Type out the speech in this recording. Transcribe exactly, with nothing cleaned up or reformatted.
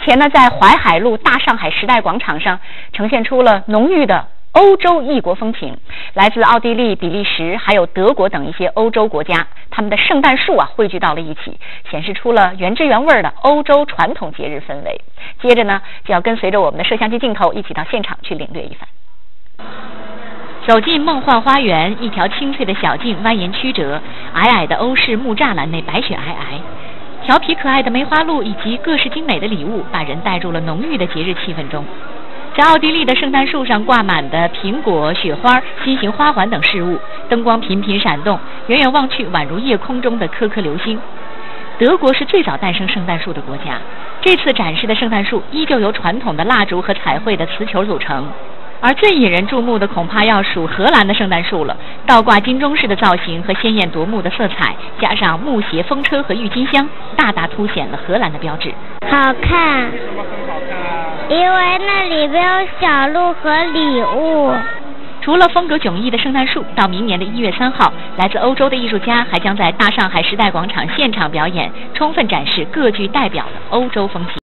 前呢，在淮海路大上海时代广场上呈现出了浓郁的欧洲异国风情，来自奥地利、比利时还有德国等一些欧洲国家，他们的圣诞树啊汇聚到了一起，显示出了原汁原味的欧洲传统节日氛围。接着呢，就要跟随着我们的摄像机镜头一起到现场去领略一番。走进梦幻花园，一条清脆的小径蜿蜒曲折，矮矮的欧式木栅栏内白雪皑皑，调皮可爱的梅花鹿以及各式精美的礼物，把人带入了浓郁的节日气氛中。在奥地利的圣诞树上挂满的苹果、雪花、心形花环等饰物，灯光频频闪动，远远望去宛如夜空中的颗颗流星。德国是最早诞生圣诞树的国家，这次展示的圣诞树依旧由传统的蜡烛和彩绘的瓷球组成。而最引人注目的恐怕要数荷兰的圣诞树了，倒挂金钟式的造型和鲜艳夺目的色彩，加上木鞋、风车和郁金香，大大凸显了荷兰的标志。 好看。 为什么很好看啊？ 因为那里边有小鹿和礼物。 除了风格迥异的圣诞树，到明年的一月三号，来自欧洲的艺术家还将在大上海时代广场现场表演，充分展示各具代表的欧洲风情。